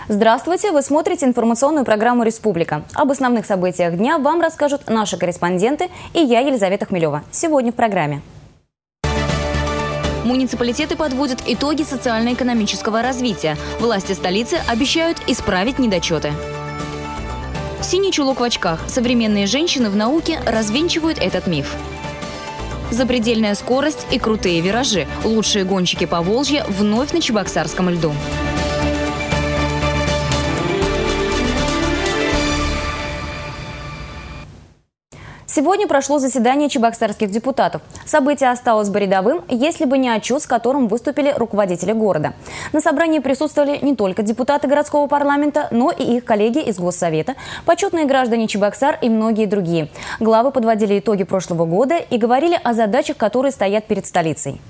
Здравствуйте! Вы смотрите информационную программу «Республика». Об основных событиях дня вам расскажут наши корреспонденты и я, Елизавета Хмелева. Сегодня в программе. Муниципалитеты подводят итоги социально-экономического развития. Власти столицы обещают исправить недочеты. Синий чулок в очках. Современные женщины в науке развенчивают этот миф. Запредельная скорость и крутые виражи. Лучшие гонщики Поволжья вновь на Чебоксарском льду. Сегодня прошло заседание чебоксарских депутатов. Событие осталось бы рядовым, если бы не отчет, с которым выступили руководители города. На собрании присутствовали не только депутаты городского парламента, но и их коллеги из Госсовета, почетные граждане Чебоксар и многие другие. Главы подводили итоги прошлого года и говорили о задачах, которые стоят перед столицей.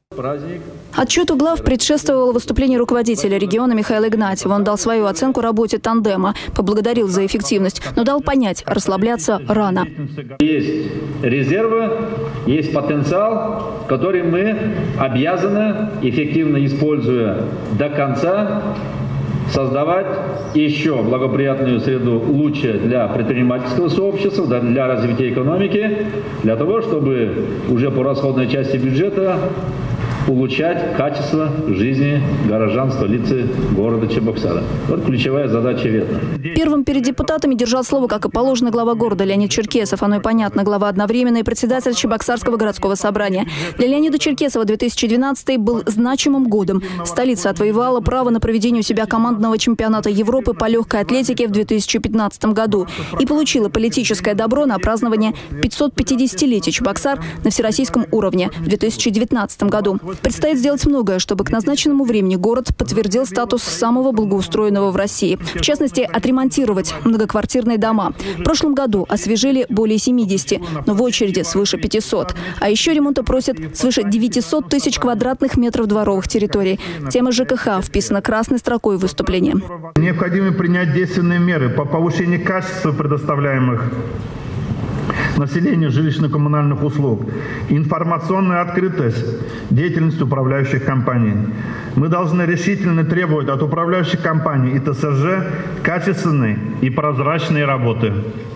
Отчету глав предшествовало выступление руководителя региона Михаила Игнатьева. Он дал свою оценку работе тандема, поблагодарил за эффективность, но дал понять, расслабляться рано. Есть резервы, есть потенциал, который мы обязаны, эффективно используя до конца, создавать еще благоприятную среду лучше для предпринимательского сообщества, для развития экономики, для того, чтобы уже по расходной части бюджета улучшать качество жизни горожан столицы города Чебоксара. Вот ключевая задача ветра. Первым перед депутатами держал слово, как и положено, глава города Леонид Черкесов. Оно и понятно, глава одновременно и председатель Чебоксарского городского собрания. Для Леонида Черкесова 2012 был значимым годом. Столица отвоевала право на проведение у себя командного чемпионата Европы по легкой атлетике в 2015 году и получила политическое добро на празднование 550-летия Чебоксар на всероссийском уровне в 2019 году. Предстоит сделать многое, чтобы к назначенному времени город подтвердил статус самого благоустроенного в России. В частности, отремонтировать многоквартирные дома. В прошлом году освежили более 70, но в очереди свыше 500. А еще ремонта просят свыше 900 тысяч квадратных метров дворовых территорий. Тема ЖКХ вписана красной строкой в выступлении. Необходимо принять действенные меры по повышению качества предоставляемых населению жилищно-коммунальных услуг, информационная открытость деятельности управляющих компаний. Мы должны решительно требовать от управляющих компаний и ТСЖ качественной и прозрачной работы.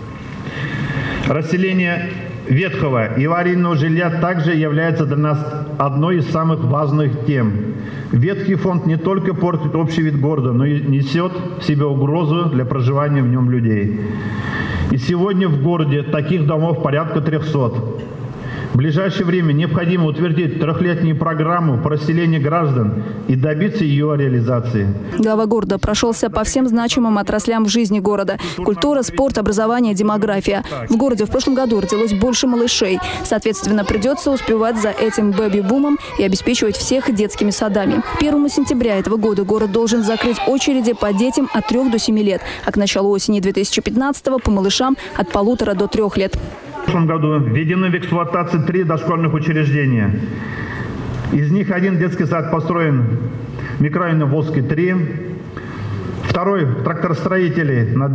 Расселение ветхого и аварийного жилья также является для нас одной из самых важных тем. Ветхий фонд не только портит общий вид города, но и несет в себе угрозу для проживания в нем людей. И сегодня в городе таких домов порядка 300. В ближайшее время необходимо утвердить трехлетнюю программу по расселению граждан и добиться ее реализации. Глава города прошелся по всем значимым отраслям в жизни города. Культура, спорт, образование, демография. В городе в прошлом году родилось больше малышей. Соответственно, придется успевать за этим бэби-бумом и обеспечивать всех детскими садами. 1 сентября этого года город должен закрыть очереди по детям от 3 до 7 лет, а к началу осени 2015-го по малышам от 1,5 до 3 лет. В прошлом году введены в эксплуатацию 3 дошкольных учреждения. Из них один детский сад построен в микрорайоне Волжский 3, второй в тракторостроителей на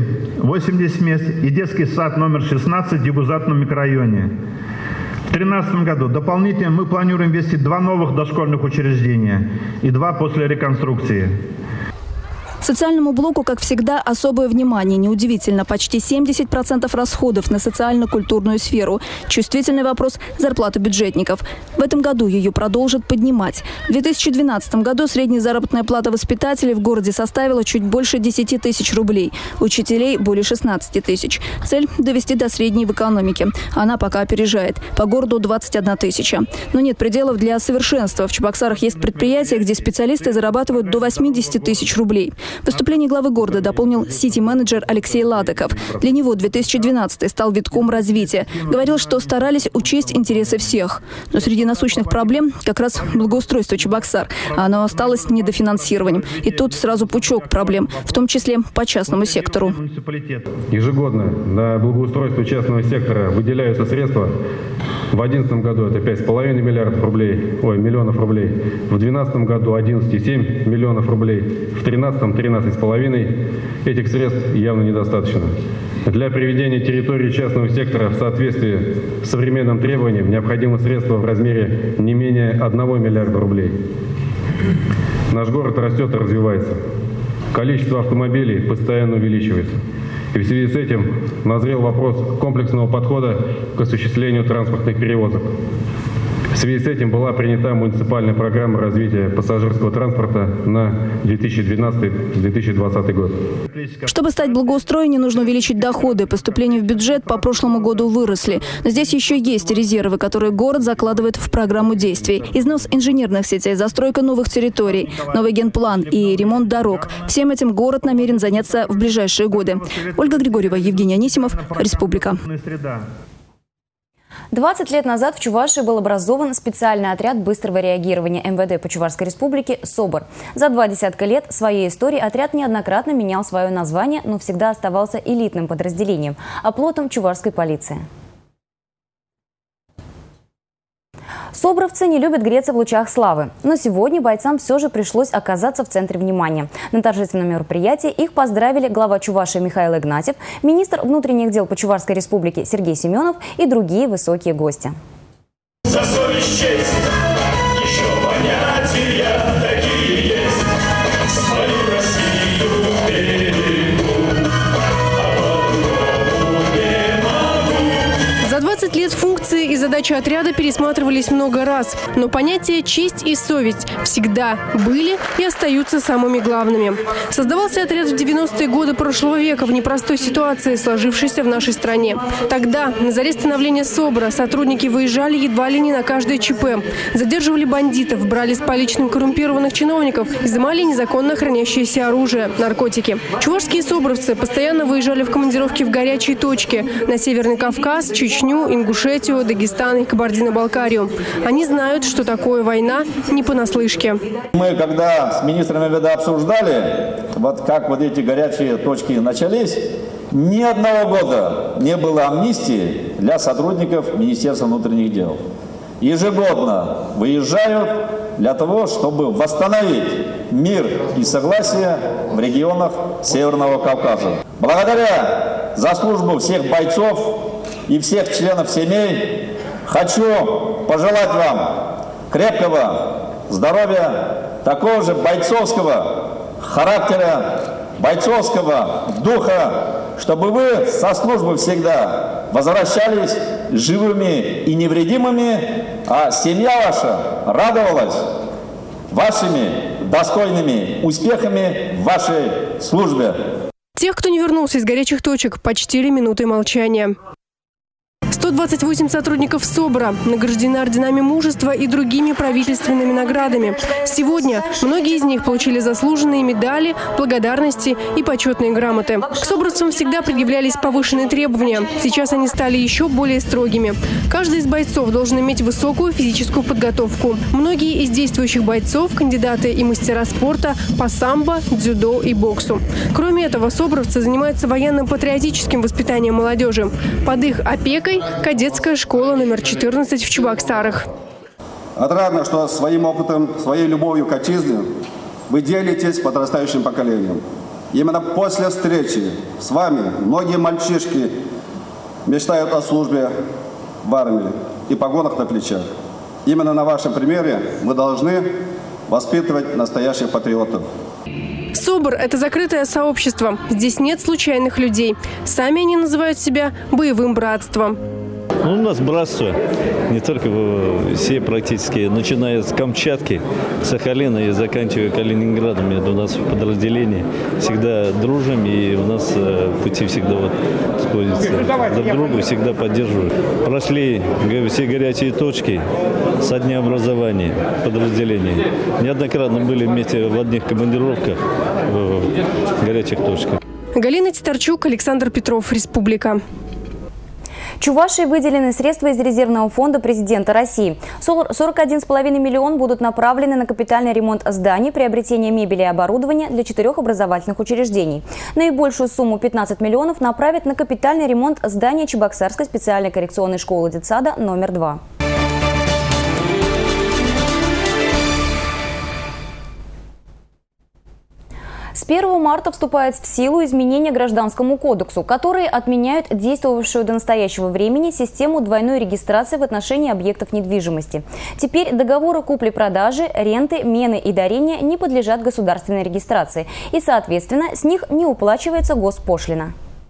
280 мест и детский сад номер 16 в Дегузатном микрорайоне. В 2013 году дополнительно мы планируем ввести 2 новых дошкольных учреждения и 2 после реконструкции. Социальному блоку, как всегда, особое внимание. Неудивительно, почти 70% расходов на социально-культурную сферу. Чувствительный вопрос – зарплата бюджетников. В этом году ее продолжат поднимать. В 2012 году средняя заработная плата воспитателей в городе составила чуть больше 10 тысяч рублей. Учителей – более 16 тысяч. Цель – довести до средней в экономике. Она пока опережает. По городу 21 тысяча. Но нет пределов для совершенства. В Чебоксарах есть предприятия, где специалисты зарабатывают до 80 тысяч рублей. Выступление главы города дополнил сити-менеджер Алексей Ладыков. Для него 2012 стал витком развития. Говорил, что старались учесть интересы всех. Но среди насущных проблем как раз благоустройство Чебоксар. А оно осталось недофинансированием. И тут сразу пучок проблем, в том числе по частному сектору. Ежегодно на благоустройство частного сектора выделяются средства. В 2011 году это 5,5 миллионов рублей. В 2012 году 11,7 миллионов рублей. В 2013 13,5. Этих средств явно недостаточно. Для приведения территории частного сектора в соответствии с современным требованиям необходимы средства в размере не менее 1 миллиарда рублей. Наш город растет и развивается. Количество автомобилей постоянно увеличивается. И в связи с этим назрел вопрос комплексного подхода к осуществлению транспортных перевозок. В связи с этим была принята муниципальная программа развития пассажирского транспорта на 2012-2020 год. Чтобы стать благоустроеннее, нужно увеличить доходы. Поступления в бюджет по прошлому году выросли. Но здесь еще есть резервы, которые город закладывает в программу действий. Износ инженерных сетей, застройка новых территорий, новый генплан и ремонт дорог. Всем этим город намерен заняться в ближайшие годы. Ольга Григорьева, Евгений Анисимов, Республика. 20 лет назад в Чувашии был образован специальный отряд быстрого реагирования МВД по Чувашской республике «СОБР». За 20 лет своей истории отряд неоднократно менял свое название, но всегда оставался элитным подразделением, оплотом чувашской полиции. Собровцы не любят греться в лучах славы, но сегодня бойцам все же пришлось оказаться в центре внимания. На торжественном мероприятии их поздравили глава Чувашии Михаил Игнатьев, министр внутренних дел по Чувашской республике Сергей Семенов и другие высокие гости. За совесть, честь, еще понятия такие есть, свою Россию берегу, а по-другому не могу. За 20 лет функции и задачи отряда пересматривались много раз, но понятия «честь» и «совесть» всегда были и остаются самыми главными. Создавался отряд в 90-е годы прошлого века в непростой ситуации, сложившейся в нашей стране. Тогда, на заре становления СОБРа, сотрудники выезжали едва ли не на каждое ЧП, задерживали бандитов, брали с поличным коррумпированных чиновников, изымали незаконно хранящееся оружие, наркотики. Чувашские собровцы постоянно выезжали в командировки в горячие точки – на Северный Кавказ, Чечню, Ингушетию, Дагестан и Кабардино-Балкарию. Они знают, что такое война, не понаслышке. Мы, когда с министром МВД обсуждали, как эти горячие точки начались, ни одного года не было амнистии для сотрудников Министерства внутренних дел. Ежегодно выезжают для того, чтобы восстановить мир и согласие в регионах Северного Кавказа. Благодаря за службу всех бойцов и всех членов семей хочу пожелать вам крепкого здоровья, такого же бойцовского характера, бойцовского духа, чтобы вы со службы всегда возвращались живыми и невредимыми, а семья ваша радовалась вашими достойными успехами в вашей службе. Тех, кто не вернулся из горячих точек, почтили минутой молчания. 128 сотрудников СОБРа награждены орденами мужества и другими правительственными наградами. Сегодня многие из них получили заслуженные медали, благодарности и почетные грамоты. К собровцам всегда предъявлялись повышенные требования. Сейчас они стали еще более строгими. Каждый из бойцов должен иметь высокую физическую подготовку. Многие из действующих бойцов – кандидаты и мастера спорта по самбо, дзюдо и боксу. Кроме этого, собровцы занимаются военно-патриотическим воспитанием молодежи. Под их опекой – кадетская школа номер 14 в Чебоксарах. Отрадно, что своим опытом, своей любовью к отчизне вы делитесь с подрастающим поколением. Именно после встречи с вами многие мальчишки мечтают о службе в армии и погонах на плечах. Именно на вашем примере мы должны воспитывать настоящих патриотов. СОБР – это закрытое сообщество. Здесь нет случайных людей. Сами они называют себя боевым братством. У нас братство, не только все практически, начиная с Камчатки, Сахалина и заканчивая Калининградом. У нас в подразделении всегда дружим, и у нас пути всегда сходятся друг к другу, всегда поддерживают. Прошли все горячие точки со дня образования подразделения. Неоднократно были вместе в одних командировках в горячих точках. Галина Титарчук, Александр Петров, Республика. Чувашии выделены средства из резервного фонда президента России. 41,5 миллион будут направлены на капитальный ремонт зданий, приобретение мебели и оборудования для 4 образовательных учреждений. Наибольшую сумму 15 миллионов направят на капитальный ремонт здания Чебоксарской специальной коррекционной школы детсада номер 2. С 1 марта вступает в силу изменения к Гражданскому кодексу, которые отменяют действовавшую до настоящего времени систему двойной регистрации в отношении объектов недвижимости. Теперь договоры купли-продажи, ренты, мены и дарения не подлежат государственной регистрации, и, соответственно, с них не уплачивается госпошлина.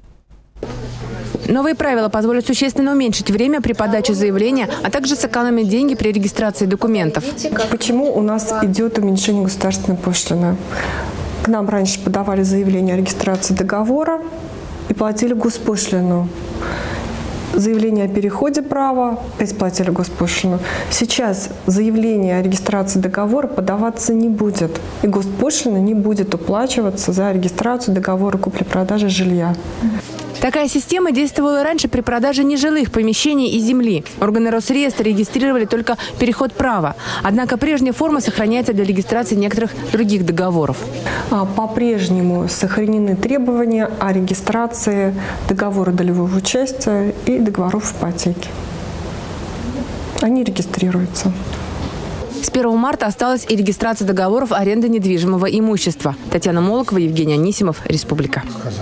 Новые правила позволят существенно уменьшить время при подаче заявления, а также сэкономить деньги при регистрации документов. Почему у нас идет уменьшение государственной пошлины? К нам раньше подавали заявление о регистрации договора и платили госпошлину. Заявление о переходе права, опять платили госпошлину. Сейчас заявление о регистрации договора подаваться не будет. И госпошлина не будет уплачиваться за регистрацию договора купли-продажи жилья. Такая система действовала раньше при продаже нежилых помещений и земли. Органы Росреестра регистрировали только переход права. Однако прежняя форма сохраняется для регистрации некоторых других договоров. По-прежнему сохранены требования о регистрации договора долевого участия и договоров ипотеки. Они регистрируются. С 1 марта осталась и регистрация договоров аренды недвижимого имущества. Татьяна Молокова, Евгений Анисимов, Республика.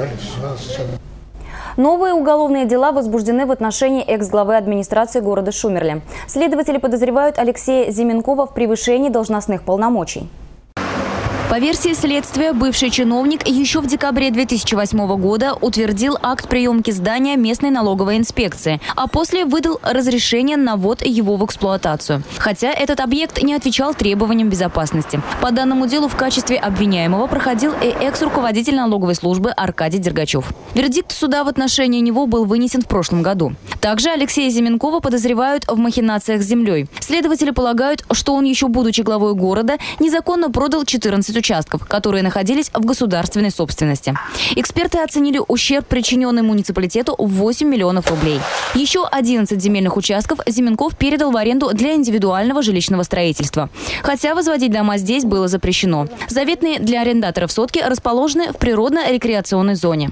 Новые уголовные дела возбуждены в отношении экс-главы администрации города Шумерли. Следователи подозревают Алексея Зименкова в превышении должностных полномочий. По версии следствия, бывший чиновник еще в декабре 2008 года утвердил акт приемки здания местной налоговой инспекции, а после выдал разрешение на ввод его в эксплуатацию. Хотя этот объект не отвечал требованиям безопасности. По данному делу в качестве обвиняемого проходил и экс-руководитель налоговой службы Аркадий Дергачев. Вердикт суда в отношении него был вынесен в прошлом году. Также Алексея Зименкова подозревают в махинациях с землей. Следователи полагают, что он еще будучи главой города незаконно продал 14 участков, которые находились в государственной собственности. Эксперты оценили ущерб, причиненный муниципалитету, в 8 миллионов рублей. Еще 11 земельных участков Зименков передал в аренду для индивидуального жилищного строительства. Хотя возводить дома здесь было запрещено. Заветные для арендаторов сотки расположены в природно-рекреационной зоне.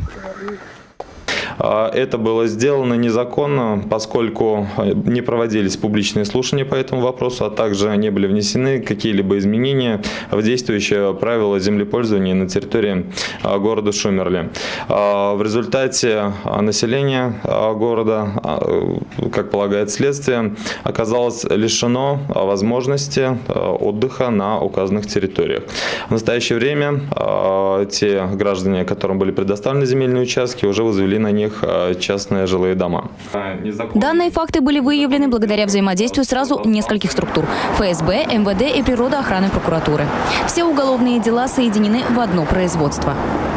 Это было сделано незаконно, поскольку не проводились публичные слушания по этому вопросу, а также не были внесены какие-либо изменения в действующее правило землепользования на территории города Шумерли. В результате население города, как полагает следствие, оказалось лишено возможности отдыха на указанных территориях. В настоящее время те граждане, которым были предоставлены земельные участки, уже возвели на них частные жилые дома. Данные факты были выявлены благодаря взаимодействию сразу нескольких структур – ФСБ, МВД и природоохраны прокуратуры. Все уголовные дела соединены в одно производство.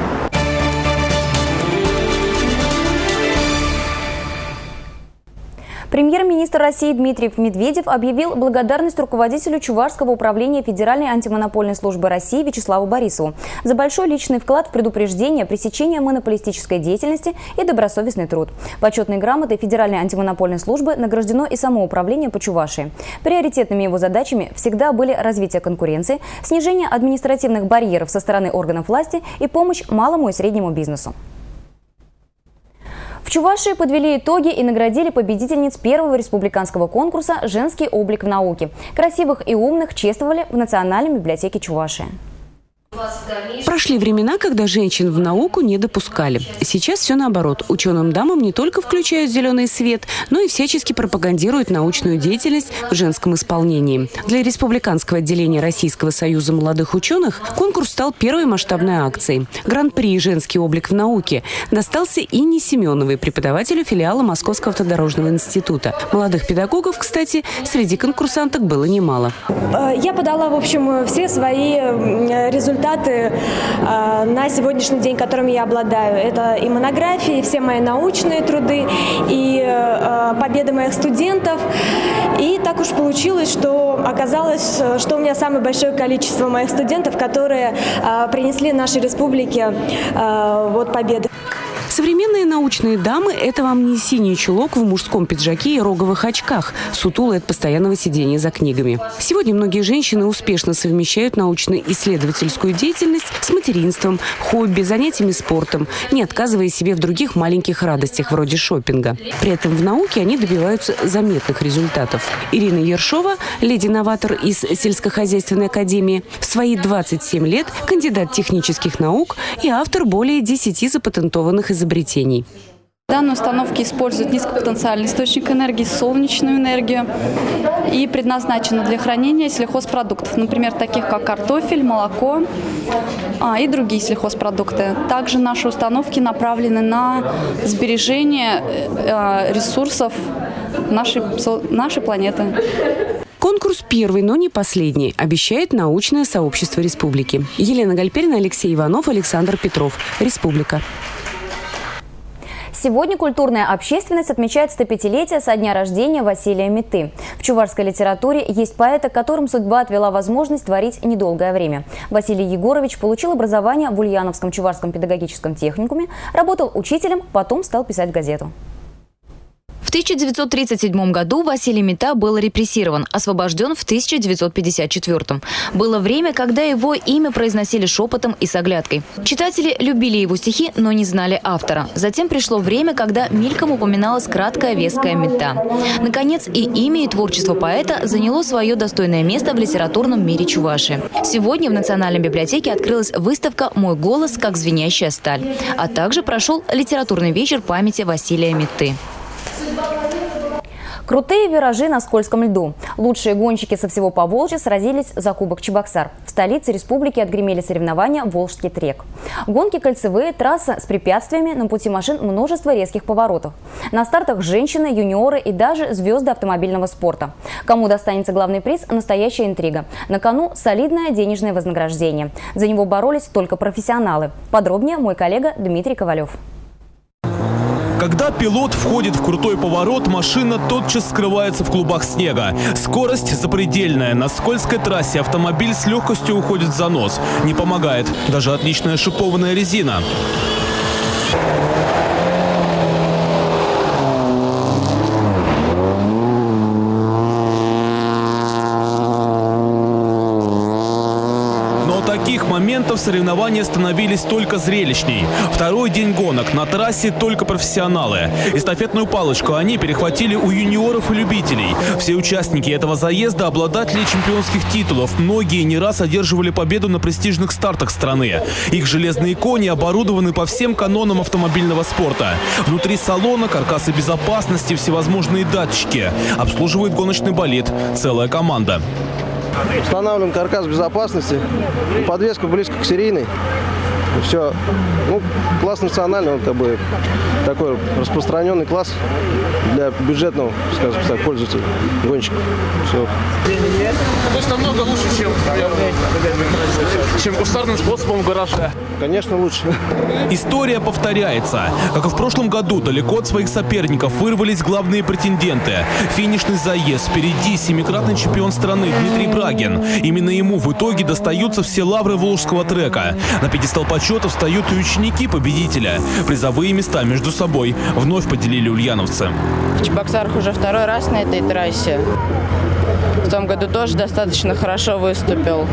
Премьер-министр России Дмитрий Медведев объявил благодарность руководителю Чувашского управления Федеральной антимонопольной службы России Вячеславу Борисову за большой личный вклад в предупреждение, пресечение монополистической деятельности и добросовестный труд. Почетной грамотой Федеральной антимонопольной службы награждено и самоуправление по Чувашии. Приоритетными его задачами всегда были развитие конкуренции, снижение административных барьеров со стороны органов власти и помощь малому и среднему бизнесу. В Чувашии подвели итоги и наградили победительниц первого республиканского конкурса «Женский облик в науке». Красивых и умных чествовали в Национальной библиотеке Чувашии. Прошли времена, когда женщин в науку не допускали. Сейчас все наоборот. Ученым дамам не только включают зеленый свет, но и всячески пропагандируют научную деятельность в женском исполнении. Для республиканского отделения Российского союза молодых ученых конкурс стал первой масштабной акцией. Гран-при «Женский облик в науке» достался Инне Семеновой, преподавателю филиала Московского автодорожного института. Молодых педагогов, кстати, среди конкурсанток было немало. Я подала, в общем, все свои результаты на сегодняшний день, которыми я обладаю. Это и монографии, и все мои научные труды, и победы моих студентов. И так уж получилось, что оказалось, что у меня самое большое количество моих студентов, которые принесли нашей республике победы. Современные научные дамы – это вам не синий чулок в мужском пиджаке и роговых очках, сутулые от постоянного сидения за книгами. Сегодня многие женщины успешно совмещают научно-исследовательскую деятельность с материнством, хобби, занятиями спортом, не отказывая себе в других маленьких радостях вроде шопинга. При этом в науке они добиваются заметных результатов. Ирина Ершова, леди-новатор из сельскохозяйственной академии, в свои 27 лет кандидат технических наук и автор более 10 запатентованных изобретений. Данные установки используют низкопотенциальный источник энергии, солнечную энергию, и предназначены для хранения сельхозпродуктов, например, таких как картофель, молоко и другие сельхозпродукты. Также наши установки направлены на сбережение ресурсов нашей планеты. Конкурс первый, но не последний, обещает научное сообщество республики. Елена Гальперина, Алексей Иванов, Александр Петров. Республика. Сегодня культурная общественность отмечает 105-летие со дня рождения Василия Митты. В чувашской литературе есть поэты, которым судьба отвела возможность творить недолгое время. Василий Егорович получил образование в Ульяновском чувашском педагогическом техникуме, работал учителем, потом стал писать газету. В 1937 году Василий Митта был репрессирован, освобожден в 1954. Было время, когда его имя произносили шепотом и с оглядкой. Читатели любили его стихи, но не знали автора. Затем пришло время, когда мельком упоминалась краткая веская Митта. Наконец, и имя, и творчество поэта заняло свое достойное место в литературном мире Чувашии. Сегодня в Национальной библиотеке открылась выставка «Мой голос, как звенящая сталь», а также прошел литературный вечер памяти Василия Митты. Крутые виражи на скользком льду. Лучшие гонщики со всего Поволжья сразились за Кубок Чебоксар. В столице республики отгремели соревнования «Волжский трек». Гонки кольцевые, трасса с препятствиями, на пути машин множество резких поворотов. На стартах женщины, юниоры и даже звезды автомобильного спорта. Кому достанется главный приз – настоящая интрига. На кону солидное денежное вознаграждение. За него боролись только профессионалы. Подробнее мой коллега Дмитрий Ковалев. Когда пилот входит в крутой поворот, машина тотчас скрывается в клубах снега. Скорость запредельная. На скользкой трассе автомобиль с легкостью уходит в занос. Не помогает даже отличная шипованная резина. Таких моментов соревнования становились только зрелищней. Второй день гонок. На трассе только профессионалы. Эстафетную палочку они перехватили у юниоров и любителей. Все участники этого заезда – обладатели чемпионских титулов. Многие не раз одерживали победу на престижных стартах страны. Их железные кони оборудованы по всем канонам автомобильного спорта. Внутри салона каркасы безопасности, всевозможные датчики. Обслуживает гоночный болид целая команда. Устанавливаем каркас безопасности, подвеска близко к серийной. Все, класс национальный, он как бы такой распространенный класс для бюджетного, скажем так, пользователя, гонщиков. Все. То есть намного лучше, чем кустарным способом в гараже. Конечно, лучше. История повторяется. Как и в прошлом году, далеко от своих соперников вырвались главные претенденты. Финишный заезд. Впереди семикратный чемпион страны Дмитрий Брагин. Именно ему в итоге достаются все лавры волжского трека. На пьедестал почета встают и ученики победителя. Призовые места между собой вновь поделили ульяновцы. В Чебоксарах уже второй раз на этой трассе. В том году тоже достаточно хорошо выступил.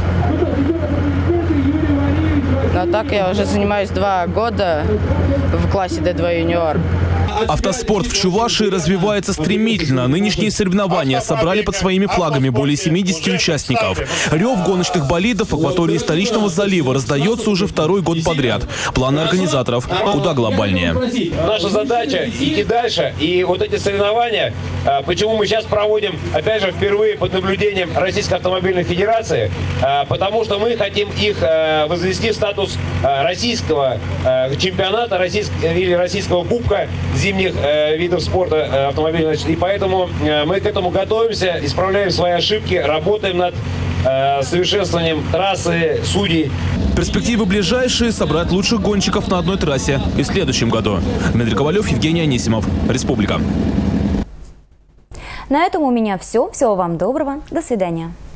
Но так я уже занимаюсь 2 года в классе D2 юниор. Автоспорт в Чувашии развивается стремительно. Нынешние соревнования собрали под своими флагами более 70 участников. Рев гоночных болидов в акватории столичного залива раздается уже 2-й год подряд. Планы организаторов куда глобальнее. Наша задача идти дальше. И вот эти соревнования, почему мы сейчас проводим, опять же, впервые под наблюдением Российской автомобильной федерации, потому что мы хотим их возвести в статус российского чемпионата или российского кубка зимних видов спорта автомобильных. И поэтому мы к этому готовимся, исправляем свои ошибки, работаем над совершенствованием трассы, судей. Перспективы ближайшие – собрать лучших гонщиков на одной трассе и в следующем году. Дмитрий Ковалев, Евгений Анисимов. Республика. На этом у меня все. Всего вам доброго. До свидания.